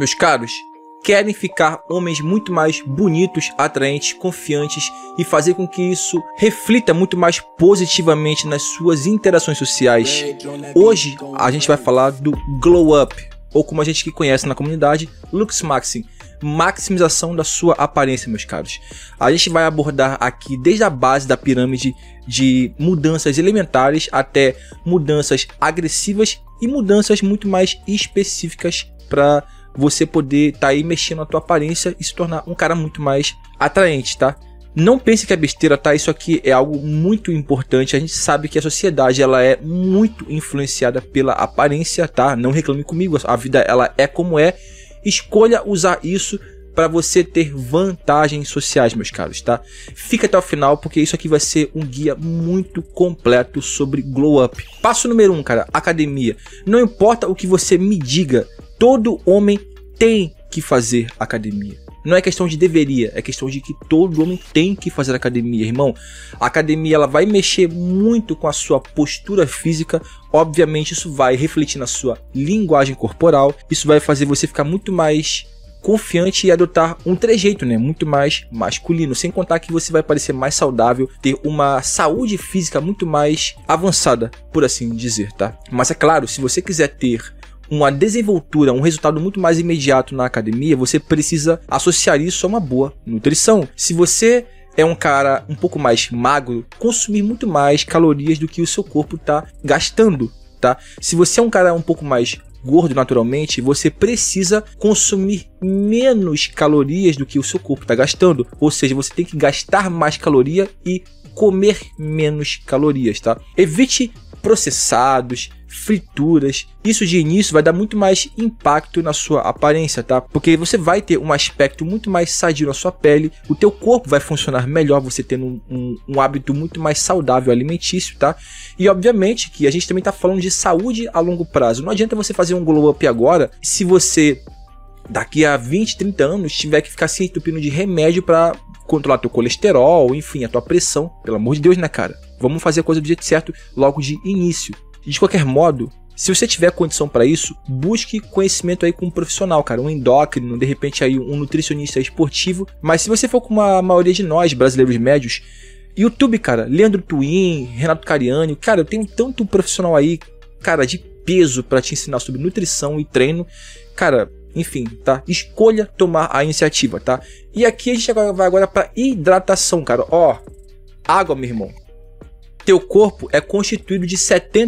Meus caros, querem ficar homens muito mais bonitos, atraentes, confiantes e fazer com que isso reflita muito mais positivamente nas suas interações sociais. Hoje a gente vai falar do Glow Up, ou como a gente que conhece na comunidade, Lux Maxim. Maximização da sua aparência, meus caros. A gente vai abordar aqui desde a base da pirâmide de mudanças elementares até mudanças agressivas e mudanças muito mais específicas para você poder estar aí mexendo na tua aparência e se tornar um cara muito mais atraente, tá? Não pense que é besteira, tá? Isso aqui é algo muito importante. A gente sabe que a sociedade ela é muito influenciada pela aparência, tá? Não reclame comigo, a vida ela é como é. Escolha usar isso para você ter vantagens sociais, meus caros, tá? Fica até o final porque isso aqui vai ser um guia muito completo sobre Glow Up. Passo número 1, cara, academia. Não importa o que você me diga, todo homem tem que fazer academia. Não é questão de deveria, é questão de que todo homem tem que fazer academia, irmão. A academia ela vai mexer muito com a sua postura física. Obviamente isso vai refletir na sua linguagem corporal. Isso vai fazer você ficar muito mais confiante e adotar um trejeito, né? Muito mais masculino. Sem contar que você vai parecer mais saudável, ter uma saúde física muito mais avançada, por assim dizer, tá? Mas é claro, se você quiser ter uma desenvoltura, um resultado muito mais imediato na academia, você precisa associar isso a uma boa nutrição. Se você é um cara um pouco mais magro, consumir muito mais calorias do que o seu corpo está gastando, tá? Se você é um cara um pouco mais gordo naturalmente, você precisa consumir menos calorias do que o seu corpo está gastando. Ou seja, você tem que gastar mais caloria e comer menos calorias, tá? Evite processados, frituras. Isso de início vai dar muito mais impacto na sua aparência, tá? Porque você vai ter um aspecto muito mais sadio na sua pele, o teu corpo vai funcionar melhor, você tendo um hábito muito mais saudável alimentício, tá? E obviamente que a gente também tá falando de saúde a longo prazo. Não adianta você fazer um glow up agora se você daqui a 20, 30 anos tiver que ficar se entupindo de remédio para controlar teu colesterol, enfim, a tua pressão. Pelo amor de Deus, né, cara? Vamos fazer a coisa do jeito certo logo de início. De qualquer modo, se você tiver condição para isso, busque conhecimento aí com um profissional, cara, um endócrino, de repente aí um nutricionista esportivo. Mas se você for como a maioria de nós, brasileiros médios, YouTube, cara, Leandro Twin, Renato Cariani, cara, eu tenho tanto profissional aí, cara, de peso para te ensinar sobre nutrição e treino, cara, enfim, tá? Escolha tomar a iniciativa, tá? E aqui a gente vai agora para hidratação, cara, ó, água, meu irmão. Teu corpo é constituído de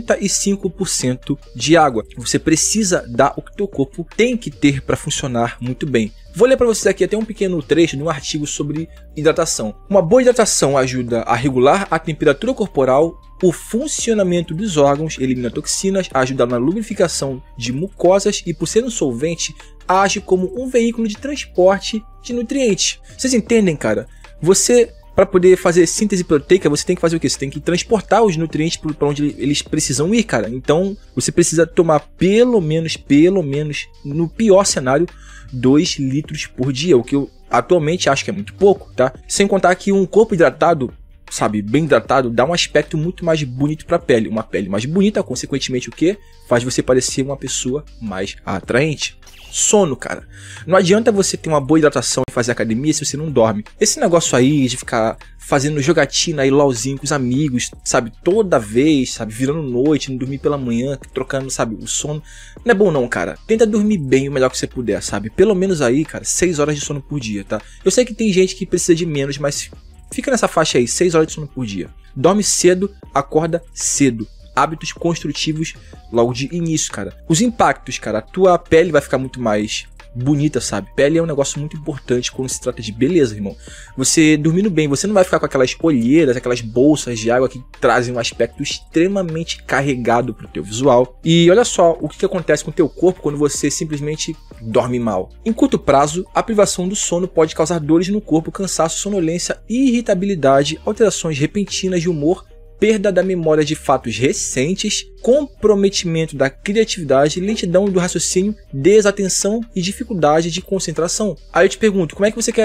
75% de água. Você precisa dar o que teu corpo tem que ter para funcionar muito bem. Vou ler para vocês aqui até um pequeno trecho de um artigo sobre hidratação. Uma boa hidratação ajuda a regular a temperatura corporal, o funcionamento dos órgãos, elimina toxinas, ajuda na lubrificação de mucosas e, por ser um solvente, age como um veículo de transporte de nutrientes. Vocês entendem, cara? Para poder fazer síntese proteica, você tem que fazer o quê? Você tem que transportar os nutrientes para onde eles precisam ir, cara. Então, você precisa tomar pelo menos, no pior cenário, 2 litros por dia. O que eu atualmente acho que é muito pouco, tá? Sem contar que um corpo hidratado, sabe, bem hidratado, dá um aspecto muito mais bonito para a pele. Uma pele mais bonita, consequentemente, o quê? Faz você parecer uma pessoa mais atraente. Sono, cara. Não adianta você ter uma boa hidratação e fazer academia se você não dorme. Esse negócio aí de ficar fazendo jogatina aí, LOLzinho com os amigos, sabe? Toda vez, sabe? Virando noite, não dormir pela manhã, trocando, sabe? O sono. Não é bom não, cara. Tenta dormir bem o melhor que você puder, sabe? Pelo menos aí, cara, 6 horas de sono por dia, tá? Eu sei que tem gente que precisa de menos, mas fica nessa faixa aí, 6 horas de sono por dia. Dorme cedo, acorda cedo. Hábitos construtivos logo de início, cara. Os impactos, cara, a tua pele vai ficar muito mais bonita, sabe? Pele é um negócio muito importante quando se trata de beleza, irmão. Você dormindo bem, você não vai ficar com aquelas olheiras, aquelas bolsas de água que trazem um aspecto extremamente carregado pro teu visual. E olha só o que acontece com o teu corpo quando você simplesmente dorme mal. Em curto prazo, a privação do sono pode causar dores no corpo, cansaço, sonolência, irritabilidade, alterações repentinas de humor, perda da memória de fatos recentes, comprometimento da criatividade, lentidão do raciocínio, desatenção e dificuldade de concentração. Aí eu te pergunto, como é que você quer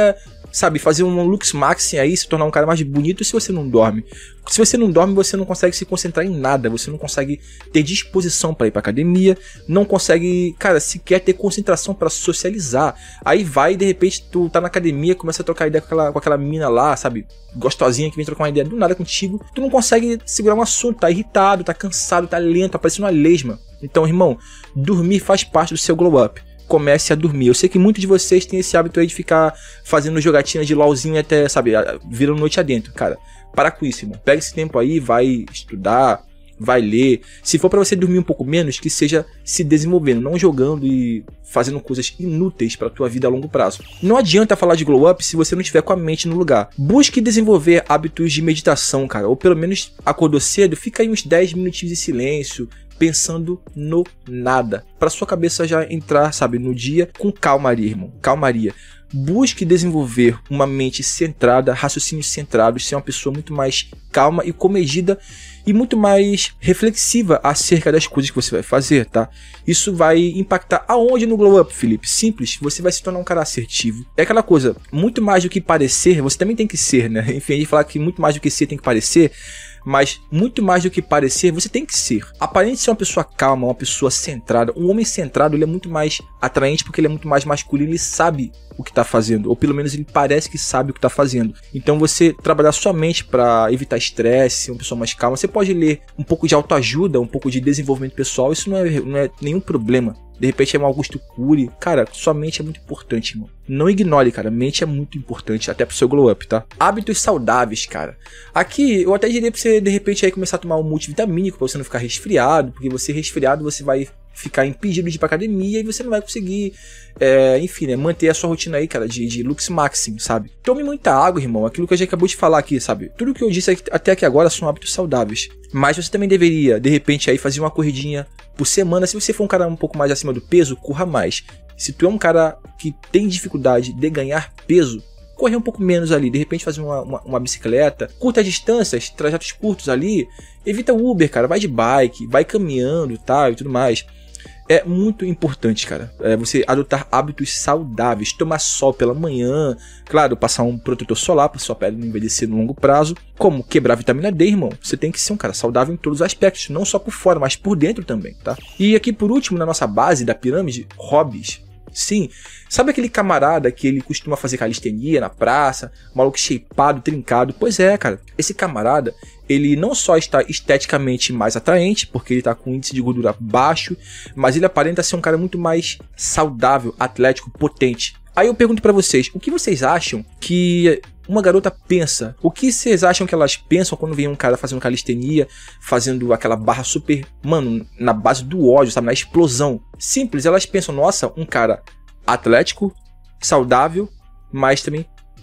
sabe, fazer um lux maxi aí, se tornar um cara mais bonito se você não dorme. Se você não dorme, você não consegue se concentrar em nada, você não consegue ter disposição para ir pra academia, não consegue, cara, sequer ter concentração para socializar. Aí vai, de repente, tu tá na academia, começa a trocar ideia com aquela mina lá, sabe, gostosinha que vem trocar uma ideia do nada contigo, tu não consegue segurar um assunto, tá irritado, tá cansado, tá lento, tá parecendo uma lesma. Então, irmão, dormir faz parte do seu glow up. Comece a dormir. Eu sei que muitos de vocês têm esse hábito aí de ficar fazendo jogatina de LOLzinho até, sabe, virando noite adentro. Cara, para com isso, irmão. Pega esse tempo aí, vai estudar, vai ler. Se for pra você dormir um pouco menos, que seja se desenvolvendo, não jogando e fazendo coisas inúteis pra tua vida a longo prazo. Não adianta falar de glow up se você não estiver com a mente no lugar. Busque desenvolver hábitos de meditação, cara. Ou pelo menos acordou cedo, fica aí uns 10 minutinhos de silêncio, pensando no nada, para sua cabeça já entrar, sabe, no dia com calmaria, irmão, calmaria. Busque desenvolver uma mente centrada, raciocínios centrados, ser uma pessoa muito mais calma e comedida e muito mais reflexiva acerca das coisas que você vai fazer, tá? Isso vai impactar aonde no glow up, Felipe? Simples, você vai se tornar um cara assertivo. É aquela coisa, muito mais do que parecer, você também tem que ser, né? Enfim, a gente fala que muito mais do que ser tem que parecer, mas muito mais do que parecer, você tem que ser. Aparente ser uma pessoa calma, uma pessoa centrada. Um homem centrado, ele é muito mais atraente porque ele é muito mais masculino, ele sabe o que está fazendo, ou pelo menos ele parece que sabe o que está fazendo. Então você trabalhar sua mente para evitar estresse, ser uma pessoa mais calma. Você pode ler um pouco de autoajuda, um pouco de desenvolvimento pessoal, isso não é nenhum problema. De repente é um Augusto Cury. Cara, sua mente é muito importante, irmão. Não ignore, cara. Mente é muito importante, até pro seu glow up, tá? Hábitos saudáveis, cara. Aqui, eu até diria pra você, de repente, aí começar a tomar um multivitamínico pra você não ficar resfriado, porque você resfriado, você vai ficar impedido de ir pra academia e você não vai conseguir, enfim, né, manter a sua rotina aí, cara, de lux maxim, sabe? Tome muita água, irmão. Aquilo que eu já acabou de falar aqui, sabe? Tudo que eu disse até aqui agora são hábitos saudáveis. Mas você também deveria, de repente, aí fazer uma corridinha por semana. Se você for um cara um pouco mais acima do peso, corra mais. Se tu é um cara que tem dificuldade de ganhar peso, correr um pouco menos ali, de repente fazer uma bicicleta, curtas distâncias, trajetos curtos ali, evita o Uber, cara, vai de bike, vai caminhando, tá, e tudo mais. É muito importante, cara, você adotar hábitos saudáveis, tomar sol pela manhã, claro, passar um protetor solar para sua pele não envelhecer no longo prazo, como quebrar a vitamina D, irmão. Você tem que ser um cara saudável em todos os aspectos, não só por fora, mas por dentro também, tá? E aqui por último, na nossa base da pirâmide, hobbies. Sim, sabe aquele camarada que ele costuma fazer calistenia na praça, maluco shapeado, trincado? Pois é, cara, esse camarada, ele não só está esteticamente mais atraente, porque ele está com índice de gordura baixo, mas ele aparenta ser um cara muito mais saudável, atlético, potente. Aí eu pergunto pra vocês, o que vocês acham que uma garota pensa? O que vocês acham que elas pensam quando vem um cara fazendo calistenia, fazendo aquela barra super, mano, na base do ódio, sabe, na explosão? Simples, elas pensam, nossa, um cara atlético, saudável, mas também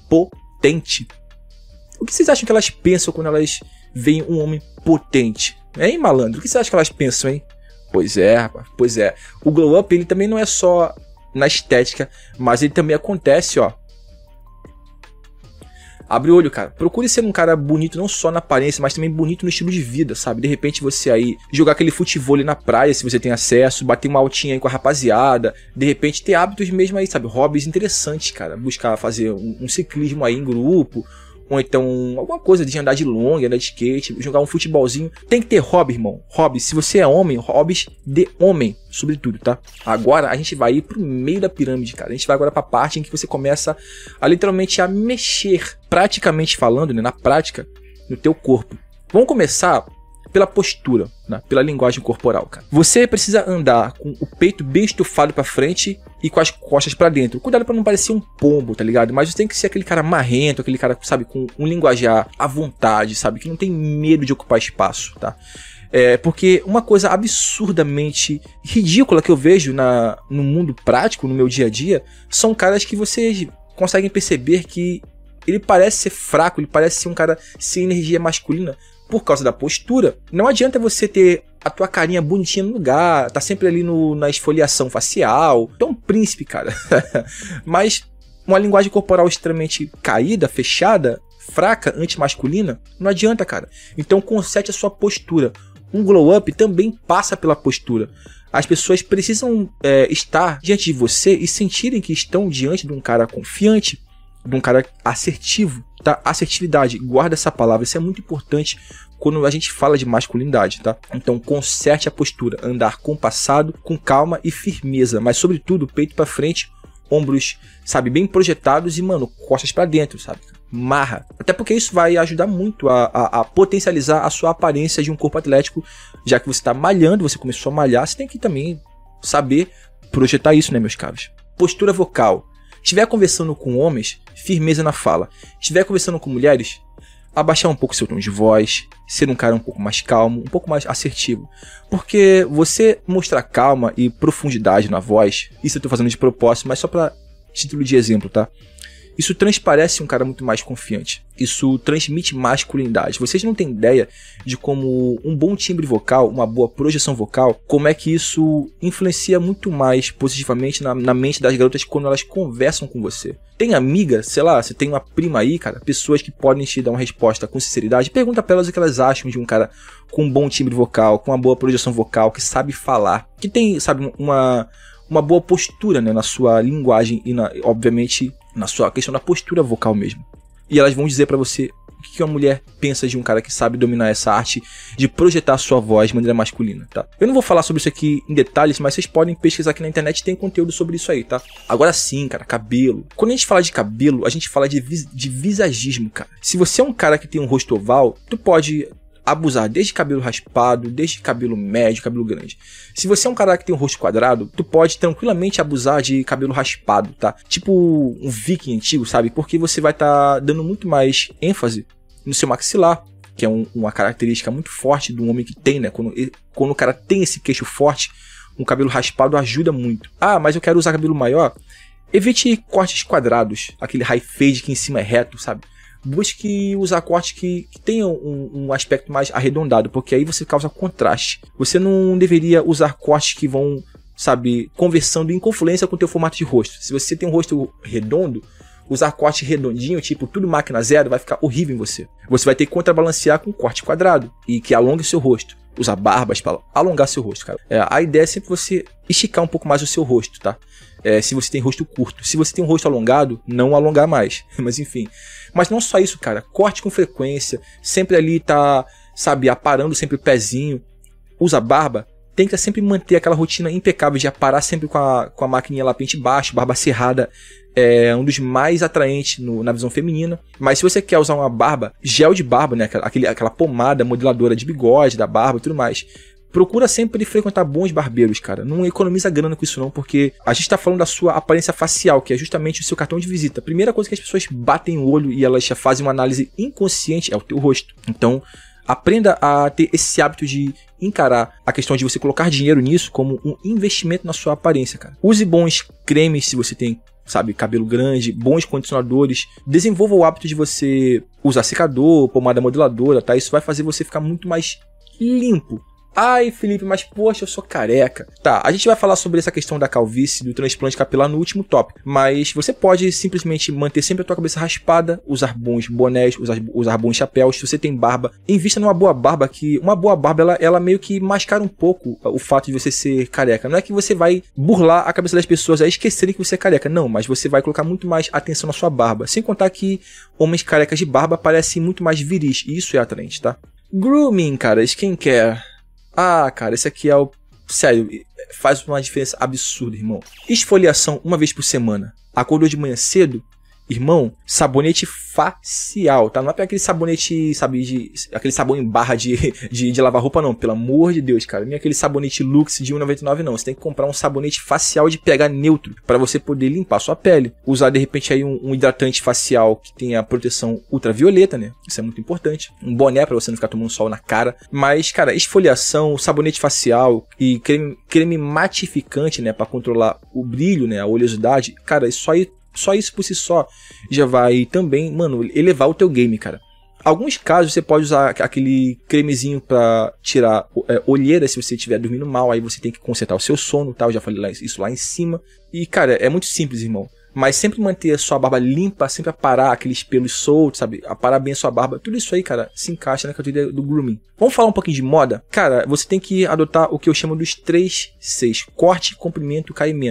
potente. O que vocês acham que elas pensam quando elas veem um homem potente? Hein, malandro? O que vocês acham que elas pensam, hein? Pois é, rapaz, pois é. O glow up, ele também não é só na estética, mas ele também acontece, ó. Abre o olho, cara. Procure ser um cara bonito não só na aparência, mas também bonito no estilo de vida, sabe? De repente você aí jogar aquele futevôlei na praia, se você tem acesso, bater uma altinha aí com a rapaziada, de repente ter hábitos mesmo aí, sabe? Hobbies interessantes, cara. Buscar fazer um ciclismo aí em grupo, ou então alguma coisa de andar de long, andar de skate, jogar um futebolzinho. Tem que ter hobby, irmão. Hobby. Se você é homem, hobbies de homem, sobretudo, tá? Agora a gente vai ir pro meio da pirâmide, cara. A gente vai agora pra parte em que você começa a literalmente a mexer, praticamente falando, né, na prática, no teu corpo. Vamos começar pela postura, né, pela linguagem corporal, cara. Você precisa andar com o peito bem estufado pra frente e com as costas pra dentro. Cuidado pra não parecer um pombo, tá ligado? Mas você tem que ser aquele cara marrento, aquele cara, sabe, com um linguajar à vontade, sabe? Que não tem medo de ocupar espaço, tá? Porque uma coisa absurdamente ridícula que eu vejo no mundo prático, no meu dia a dia, são caras que vocês conseguem perceber que ele parece ser fraco, ele parece ser um cara sem energia masculina por causa da postura. Não adianta você ter a tua carinha bonitinha no lugar, tá sempre ali na esfoliação facial. Tu é um príncipe, cara. Mas uma linguagem corporal extremamente caída, fechada, fraca, antimasculina, não adianta, cara. Então conserte a sua postura. Um glow up também passa pela postura. As pessoas precisam estar diante de você e sentirem que estão diante de um cara confiante, de um cara assertivo, tá? Assertividade, guarda essa palavra, isso é muito importante quando a gente fala de masculinidade, tá? Então, conserte a postura, andar compassado, com calma e firmeza, mas sobretudo, peito pra frente, ombros, sabe, bem projetados e, mano, costas pra dentro, sabe? Marra. Até porque isso vai ajudar muito a potencializar a sua aparência de um corpo atlético, já que você tá malhando, você começou a malhar, você tem que também saber projetar isso, né, meus caros? Postura vocal. Estiver conversando com homens, firmeza na fala. Estiver conversando com mulheres, abaixar um pouco seu tom de voz, ser um cara um pouco mais calmo, um pouco mais assertivo. Porque você mostrar calma e profundidade na voz, isso eu tô fazendo de propósito, mas só para título de exemplo, tá? Isso transparece um cara muito mais confiante. Isso transmite masculinidade. Vocês não têm ideia de como um bom timbre vocal, uma boa projeção vocal, como é que isso influencia muito mais positivamente na mente das garotas quando elas conversam com você. Tem amiga, sei lá, você tem uma prima aí, cara, pessoas que podem te dar uma resposta com sinceridade. Pergunta pra elas o que elas acham de um cara com um bom timbre vocal, com uma boa projeção vocal, que sabe falar, que tem, sabe, uma boa postura, né, na sua linguagem e, obviamente, na sua questão da postura vocal mesmo. E elas vão dizer pra você o que uma mulher pensa de um cara que sabe dominar essa arte de projetar a sua voz de maneira masculina, tá? Eu não vou falar sobre isso aqui em detalhes, mas vocês podem pesquisar aqui na internet, tem conteúdo sobre isso aí, tá? Agora sim, cara, cabelo. Quando a gente fala de cabelo, a gente fala de visagismo, cara. Se você é um cara que tem um rosto oval, tu pode abusar desde cabelo raspado, desde cabelo médio, cabelo grande. Se você é um cara que tem um rosto quadrado, tu pode tranquilamente abusar de cabelo raspado, tá? Tipo um viking antigo, sabe? Porque você vai estar dando muito mais ênfase no seu maxilar, que é uma característica muito forte do homem que tem, né? Quando o cara tem esse queixo forte, um cabelo raspado ajuda muito. Ah, mas eu quero usar cabelo maior? Evite cortes quadrados, aquele high fade que em cima é reto, sabe? Busque usar cortes que tenham um aspecto mais arredondado, porque aí você causa contraste. Você não deveria usar cortes que vão, sabe, conversando em confluência com o teu formato de rosto. Se você tem um rosto redondo, usar corte redondinho, tipo tudo máquina zero, vai ficar horrível em você. Você vai ter que contrabalancear com um corte quadrado e que alongue seu rosto. Usar barbas para alongar seu rosto, cara. A ideia é sempre você esticar um pouco mais o seu rosto, tá? Se você tem rosto curto. Se você tem um rosto alongado, não alongar mais. Mas enfim. Mas não só isso, cara. Corte com frequência. Sempre ali tá, sabe, aparando sempre o pezinho. Usa barba. Tenta sempre manter aquela rotina impecável de aparar sempre com a maquininha lá pente baixo. Barba cerrada é um dos mais atraentes na visão feminina. Mas se você quer usar uma barba, gel de barba, né? Aquela pomada modeladora de bigode, da barba e tudo mais. Procura sempre frequentar bons barbeiros, cara. Não economiza grana com isso não, porque a gente tá falando da sua aparência facial, que é justamente o seu cartão de visita. A primeira coisa que as pessoas batem o olho e elas já fazem uma análise inconsciente é o teu rosto. Então, aprenda a ter esse hábito de encarar a questão de você colocar dinheiro nisso como um investimento na sua aparência, cara. Use bons cremes se você tem, sabe, cabelo grande, bons condicionadores. Desenvolva o hábito de você usar secador, pomada modeladora, tá? Isso vai fazer você ficar muito mais limpo. Ai, Felipe, mas poxa, eu sou careca. Tá, a gente vai falar sobre essa questão da calvície, do transplante capilar no último tópico. Mas você pode simplesmente manter sempre a tua cabeça raspada, usar bons bonés, usar bons chapéus. Se você tem barba, invista numa boa barba, que uma boa barba, ela meio que mascara um pouco o fato de você ser careca. Não é que você vai burlar a cabeça das pessoas a esquecerem que você é careca. Não, mas você vai colocar muito mais atenção na sua barba. Sem contar que homens carecas de barba parecem muito mais viris. E isso é atraente, tá? Grooming, cara, skincare. Ah, cara, esse aqui é o... Sério, faz uma diferença absurda, irmão. Esfoliação uma vez por semana. Acordou de manhã cedo? Irmão, sabonete facial, tá? Não é aquele sabonete, sabe, aquele sabão em barra de lavar roupa, não. Pelo amor de Deus, cara. Nem aquele sabonete Lux de R$1,99, não. Você tem que comprar um sabonete facial de pH neutro para você poder limpar sua pele. Usar, de repente, aí um hidratante facial que tenha proteção ultravioleta, né? Isso é muito importante. Um boné para você não ficar tomando sol na cara. Mas, cara, esfoliação, sabonete facial e creme matificante, né? Para controlar o brilho, né? A oleosidade. Cara, só isso por si só já vai também, mano, elevar o teu game, cara. Alguns casos você pode usar aquele cremezinho pra tirar olheira se você estiver dormindo mal, aí você tem que consertar o seu sono, tá? Eu já falei isso lá em cima. E, cara, é muito simples, irmão. Mas sempre manter a sua barba limpa, sempre aparar aqueles pelos soltos, sabe? Aparar bem a sua barba. Tudo isso aí, cara, se encaixa na categoria do grooming. Vamos falar um pouquinho de moda? Cara, você tem que adotar o que eu chamo dos 3 Cs. Corte, comprimento e caimento.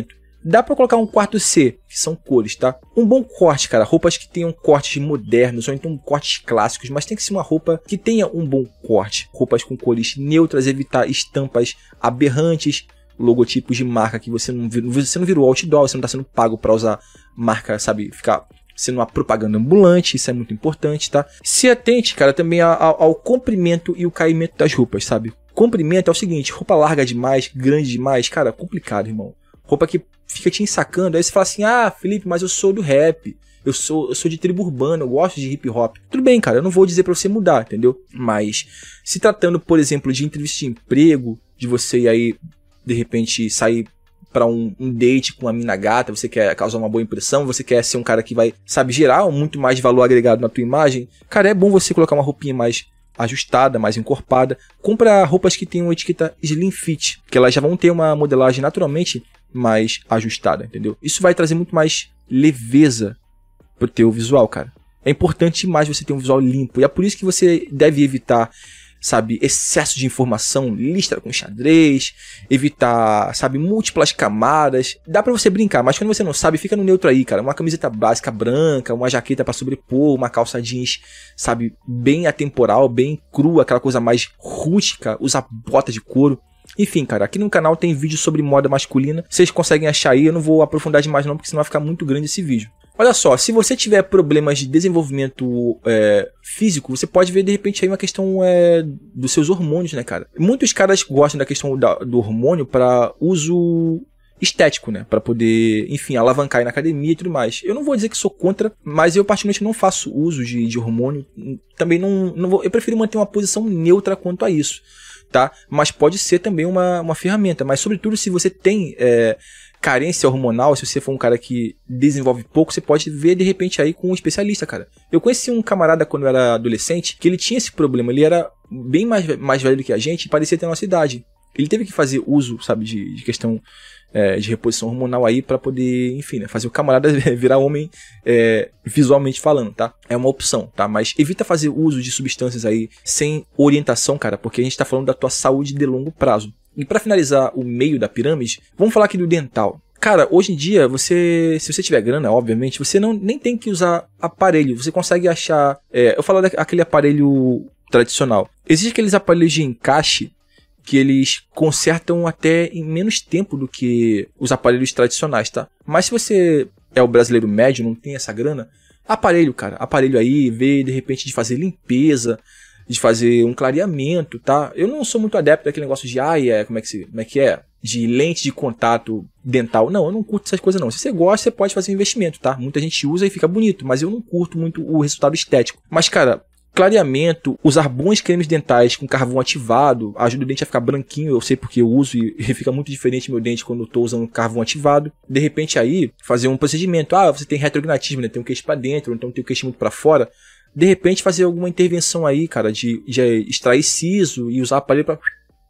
Dá pra colocar um quarto C, que são cores, tá? Um bom corte, cara, roupas que tenham cortes modernos, ou então cortes clássicos, mas tem que ser uma roupa que tenha um bom corte. Roupas com cores neutras, evitar estampas aberrantes, logotipos de marca que você não virou outdoor, você não tá sendo pago pra usar marca, sabe, ficar sendo uma propaganda ambulante, isso é muito importante, tá? Se atente, cara, também ao comprimento e o caimento das roupas, sabe? Comprimento é o seguinte, roupa larga demais, grande demais, cara, complicado, irmão. Roupa que fica te ensacando, aí você fala assim, ah, Felipe, mas eu sou do rap, eu sou de tribo urbana, eu gosto de hip hop. Tudo bem, cara, eu não vou dizer pra você mudar, entendeu? Mas, se tratando, por exemplo, de entrevista de emprego, de você ir aí, de repente, sair pra um date com uma mina gata, você quer causar uma boa impressão, você quer ser um cara que vai, sabe, gerar muito mais valor agregado na tua imagem, cara, é bom você colocar uma roupinha mais ajustada, mais encorpada. Compra roupas que tenham etiqueta Slim Fit, que elas já vão ter uma modelagem naturalmente mais ajustada, entendeu? Isso vai trazer muito mais leveza pro teu visual, cara. É importante mais você ter um visual limpo, e é por isso que você deve evitar, sabe, excesso de informação, listra com xadrez, evitar, sabe, múltiplas camadas. Dá pra você brincar, mas quando você não sabe, fica no neutro aí, cara. Uma camiseta básica branca, uma jaqueta pra sobrepor, uma calça jeans, sabe, bem atemporal, bem crua, aquela coisa mais rústica, usar bota de couro. Enfim, cara, aqui no canal tem vídeo sobre moda masculina, vocês conseguem achar aí, eu não vou aprofundar demais não, porque senão vai ficar muito grande esse vídeo. Olha só, se você tiver problemas de desenvolvimento físico, você pode ver de repente aí uma questão dos seus hormônios, né, cara? Muitos caras gostam da questão do hormônio para uso estético, né? Para poder, enfim, alavancar aí na academia e tudo mais. Eu não vou dizer que sou contra, mas eu particularmente não faço uso de hormônio. Também não vou, eu prefiro manter uma posição neutra quanto a isso, tá? Mas pode ser também uma ferramenta. Mas sobretudo se você tem carência hormonal, se você for um cara que desenvolve pouco, você pode ver de repente aí com um especialista, cara. Eu conheci um camarada quando eu era adolescente, que ele tinha esse problema, ele era bem mais velho do que a gente e parecia ter a nossa idade. Ele teve que fazer uso, sabe, de questão de reposição hormonal aí pra poder, enfim, né, fazer o camarada virar homem visualmente falando, tá? É uma opção, tá? Mas evita fazer uso de substâncias aí sem orientação, cara, porque a gente tá falando da tua saúde de longo prazo. E para finalizar o meio da pirâmide, vamos falar aqui do dental. Cara, hoje em dia, se você tiver grana, obviamente, você nem tem que usar aparelho. Você consegue achar... eu falo daquele aparelho tradicional. Existem aqueles aparelhos de encaixe que eles consertam até em menos tempo do que os aparelhos tradicionais, tá? Mas se você é o brasileiro médio, não tem essa grana, aparelho, cara. Aparelho aí, vê de repente de fazer limpeza, de fazer um clareamento, tá? Eu não sou muito adepto daquele negócio de, como é que é? De lente de contato dental. Não, eu não curto essas coisas não. Se você gosta, você pode fazer um investimento, tá? Muita gente usa e fica bonito, mas eu não curto muito o resultado estético. Mas, cara, clareamento, usar bons cremes dentais com carvão ativado, ajuda o dente a ficar branquinho, eu sei porque eu uso e fica muito diferente meu dente quando eu tô usando carvão ativado. De repente aí, fazer um procedimento, você tem retrognatismo, né? Tem um queixo pra dentro, ou então tem o queixo muito pra fora. De repente fazer alguma intervenção aí, cara, de extrair siso e usar aparelho pra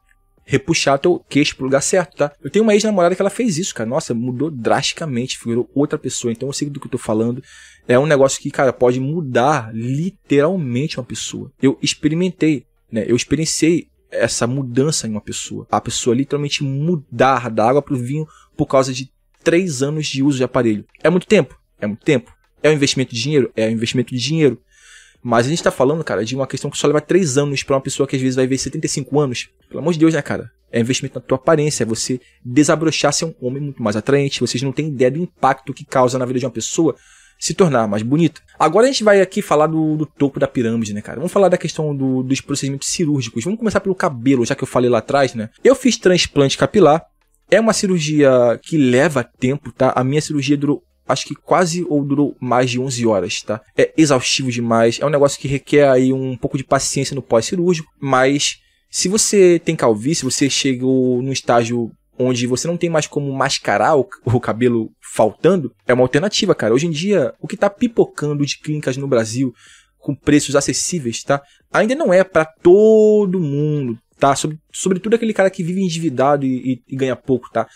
repuxar teu queixo pro lugar certo, tá? Eu tenho uma ex-namorada que ela fez isso, cara. Nossa, mudou drasticamente, virou outra pessoa. Então eu sei do que eu tô falando. É um negócio que, cara, pode mudar literalmente uma pessoa. Eu experimentei, né? Eu experienciei essa mudança em uma pessoa. A pessoa literalmente mudar da água pro vinho por causa de 3 anos de uso de aparelho. É muito tempo? É muito tempo. É um investimento de dinheiro? É um investimento de dinheiro. Mas a gente tá falando, cara, de uma questão que só leva 3 anos pra uma pessoa que às vezes vai ver 75 anos. Pelo amor de Deus, né, cara? É investimento na tua aparência, é você desabrochar, ser um homem muito mais atraente. Vocês não têm ideia do impacto que causa na vida de uma pessoa se tornar mais bonita. Agora a gente vai aqui falar do topo da pirâmide, né, cara? Vamos falar da questão dos procedimentos cirúrgicos. Vamos começar pelo cabelo, já que eu falei lá atrás, né? Eu fiz transplante capilar. É uma cirurgia que leva tempo, tá? A minha cirurgia durou, acho que durou mais de 11 horas, tá? É exaustivo demais, é um negócio que requer aí um pouco de paciência no pós-cirúrgico, mas se você tem calvície, você chegou num estágio onde você não tem mais como mascarar o cabelo faltando, é uma alternativa, cara. Hoje em dia, o que tá pipocando de clínicas no Brasil com preços acessíveis, tá? Ainda não é para todo mundo, tá? Sobretudo aquele cara que vive endividado e ganha pouco, tá?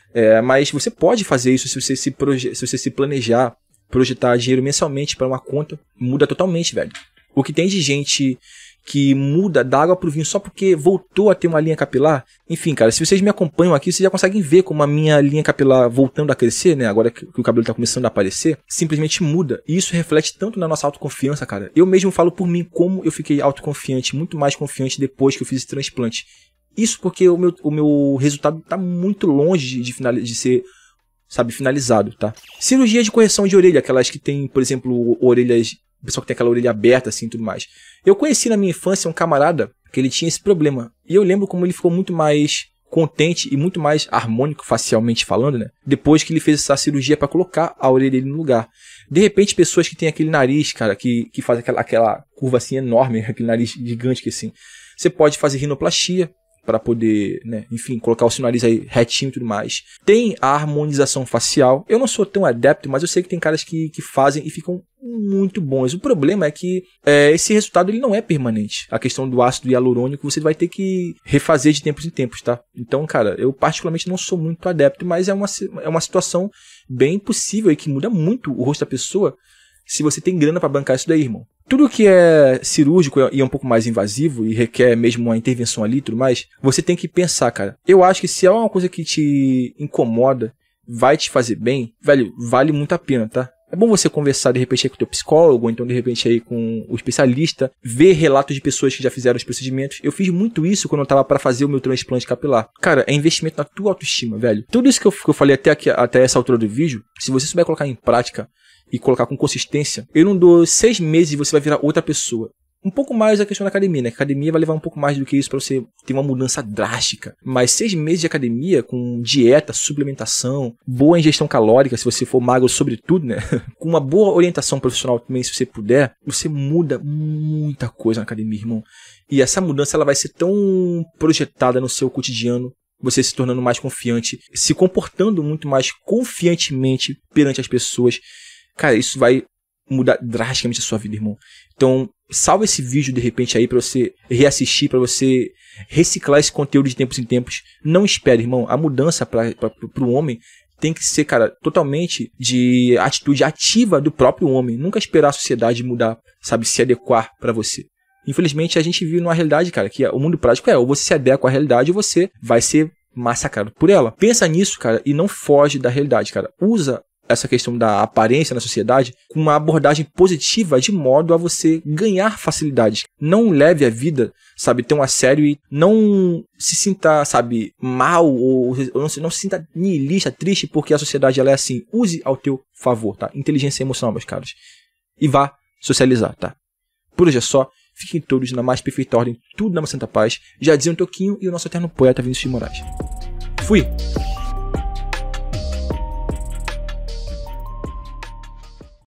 Mas você pode fazer isso se você se planejar, projetar dinheiro mensalmente para uma conta, muda totalmente, velho. O que tem de gente que muda da água pro vinho só porque voltou a ter uma linha capilar. Enfim, cara, se vocês me acompanham aqui, vocês já conseguem ver como a minha linha capilar voltando a crescer, né? Agora que o cabelo tá começando a aparecer, simplesmente muda. E isso reflete tanto na nossa autoconfiança, cara. Eu mesmo falo por mim como eu fiquei autoconfiante, muito mais confiante depois que eu fiz esse transplante. Isso porque o meu resultado tá muito longe de ser, sabe, finalizado, tá? Cirurgia de correção de orelha, aquelas que tem, por exemplo, orelhas... O pessoal que tem aquela orelha aberta assim e tudo mais. Eu conheci na minha infância um camarada que ele tinha esse problema. E eu lembro como ele ficou muito mais contente e muito mais harmônico facialmente falando, né? Depois que ele fez essa cirurgia para colocar a orelha dele no lugar. De repente, pessoas que têm aquele nariz, cara, que faz aquela curva assim enorme, aquele nariz gigante que assim. Você pode fazer rinoplastia para poder, né, enfim, colocar o seu nariz aí retinho e tudo mais. Tem a harmonização facial. Eu não sou tão adepto, mas eu sei que tem caras que fazem e ficam muito bons. O problema é que esse resultado ele não é permanente. A questão do ácido hialurônico você vai ter que refazer de tempos em tempos, tá? Então, cara, eu particularmente não sou muito adepto, mas é uma situação bem possível e que muda muito o rosto da pessoa se você tem grana para bancar isso daí, irmão. Tudo que é cirúrgico e é um pouco mais invasivo e requer mesmo uma intervenção ali e tudo mais, você tem que pensar, cara. Eu acho que se é uma coisa que te incomoda, vai te fazer bem, velho, vale muito a pena, tá? É bom você conversar de repente aí com o teu psicólogo, ou então de repente aí com o especialista, ver relatos de pessoas que já fizeram os procedimentos. Eu fiz muito isso quando eu tava para fazer o meu transplante capilar. Cara, é investimento na tua autoestima, velho. Tudo isso que eu falei até essa altura do vídeo, se você souber colocar em prática e colocar com consistência, eu não dou 6 meses e você vai virar outra pessoa. Um pouco mais a questão da academia, né? A academia vai levar um pouco mais do que isso para você ter uma mudança drástica. Mas 6 meses de academia, com dieta, suplementação, boa ingestão calórica, se você for magro sobretudo, né? Com uma boa orientação profissional também, se você puder, você muda muita coisa na academia, irmão. E essa mudança ela vai ser tão projetada no seu cotidiano, você se tornando mais confiante, se comportando muito mais confiantemente perante as pessoas. Cara, isso vai mudar drasticamente a sua vida, irmão. Então, salva esse vídeo de repente aí pra você reassistir, pra você reciclar esse conteúdo de tempos em tempos. Não espere, irmão. A mudança pro homem tem que ser, cara, totalmente de atitude ativa do próprio homem. Nunca esperar a sociedade mudar, sabe, se adequar pra você. Infelizmente, a gente vive numa realidade, cara, que o mundo prático ou você se adequa à realidade ou você vai ser massacrado por ela. Pensa nisso, cara, e não foge da realidade, cara. Usa essa questão da aparência na sociedade com uma abordagem positiva de modo a você ganhar facilidades. Não leve a vida, sabe, tão a sério e não se sinta, sabe, mal ou não se sinta niilista, triste porque a sociedade ela é assim. Use ao teu favor, tá? Inteligência emocional, meus caros. E vá socializar, tá? Por hoje é só. Fiquem todos na mais perfeita ordem, tudo na santa paz. Já dizia um Toquinho e o nosso eterno poeta Vinícius de Moraes. Fui!